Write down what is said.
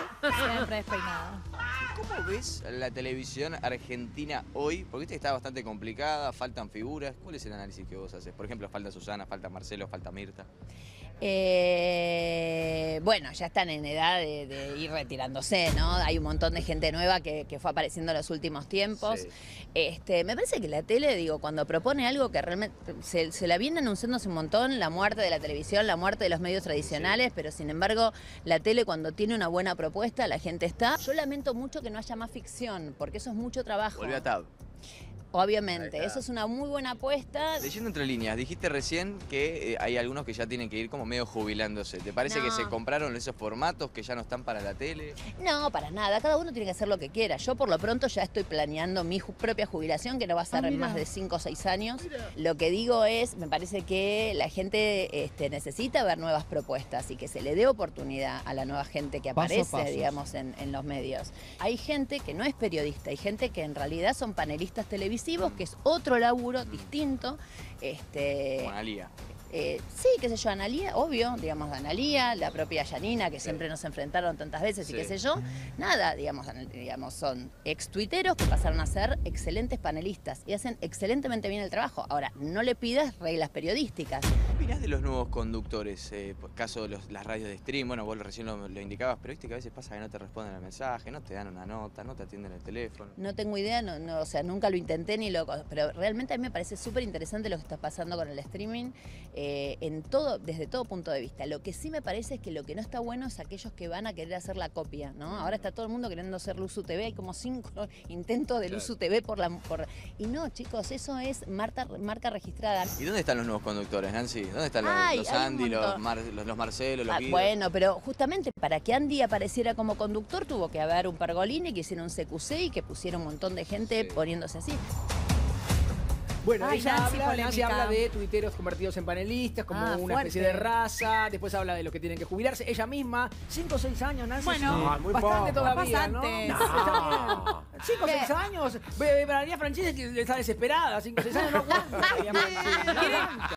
Siempre despeinada. ¿Cómo ves la televisión argentina hoy? Porque viste que está bastante complicada, faltan figuras. ¿Cuál es el análisis que vos haces? Por ejemplo, falta Susana, falta Marcelo, falta Mirta. Bueno, ya están en edad de ir retirándose, ¿no? Hay un montón de gente nueva que fue apareciendo en los últimos tiempos. Sí. Me parece que la tele, digo, cuando propone algo que realmente se la viene anunciándose un montón, la muerte de la televisión, la muerte de los medios tradicionales, sí. Pero sin embargo, la tele cuando tiene una buena propuesta, la gente está. Yo lamento mucho que no haya más ficción, porque eso es mucho trabajo. Volvió a Tab. Obviamente, eso es una muy buena apuesta. Leyendo entre líneas, dijiste recién que hay algunos que ya tienen que ir como medio jubilándose. ¿Te parece que se compraron esos formatos que ya no están para la tele? No, para nada. Cada uno tiene que hacer lo que quiera. Yo por lo pronto ya estoy planeando mi propia jubilación, que no va a ser en más de 5 o 6 años. Lo que digo es, me parece que la gente necesita ver nuevas propuestas y que se le dé oportunidad a la nueva gente que aparece, digamos, en los medios. Hay gente que no es periodista, hay gente que en realidad son panelistas televisivos, que es otro laburo distinto. Como Analía. Sí, qué sé yo, Analía, obvio, digamos, Analía, la propia Yanina, que siempre nos enfrentaron tantas veces y qué sé yo. Nada, digamos, son ex-tuiteros que pasaron a ser excelentes panelistas y hacen excelentemente bien el trabajo. Ahora, no le pidas reglas periodísticas. ¿Qué opinás de los nuevos conductores? Por caso de las radios de stream, bueno, vos recién lo indicabas, pero viste que a veces pasa que no te responden al mensaje, no te dan una nota, no te atienden el teléfono. No tengo idea, o sea, nunca lo intenté ni pero realmente a mí me parece súper interesante lo que está pasando con el streaming. Desde todo punto de vista. Lo que sí me parece es que lo que no está bueno es aquellos que van a querer hacer la copia, ¿no? Ahora está todo el mundo queriendo ser Luzu TV, hay como 5 intentos de Luzu TV y no, chicos, eso es marca registrada. ¿Y dónde están los nuevos conductores, Nancy? ¿Dónde están los Andy, los Marcelo, los Guido? Bueno, pero justamente para que Andy apareciera como conductor tuvo que haber un Pergolini que hiciera un CQC y que pusiera un montón de gente poniéndose así. Bueno, Nancy habla de tuiteros convertidos en panelistas, como una especie de raza. Después habla de los que tienen que jubilarse. Ella misma, 5 o 6 años, Nancy. Bueno, muy bastante todavía, bastante. ¿no? No. 5 o 6 años. María Franchini está desesperada. 5 o 6 años no aguanta.